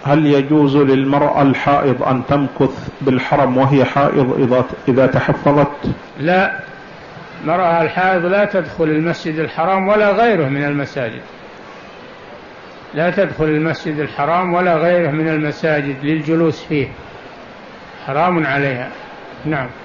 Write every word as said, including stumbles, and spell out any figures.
هل يجوز للمرأة الحائض أن تمكث بالحرم وهي حائض إذا إذا تحفظت؟ لا، المرأة الحائض لا تدخل المسجد الحرام ولا غيره من المساجد، لا تدخل المسجد الحرام ولا غيره من المساجد للجلوس فيه، حرام عليها. نعم.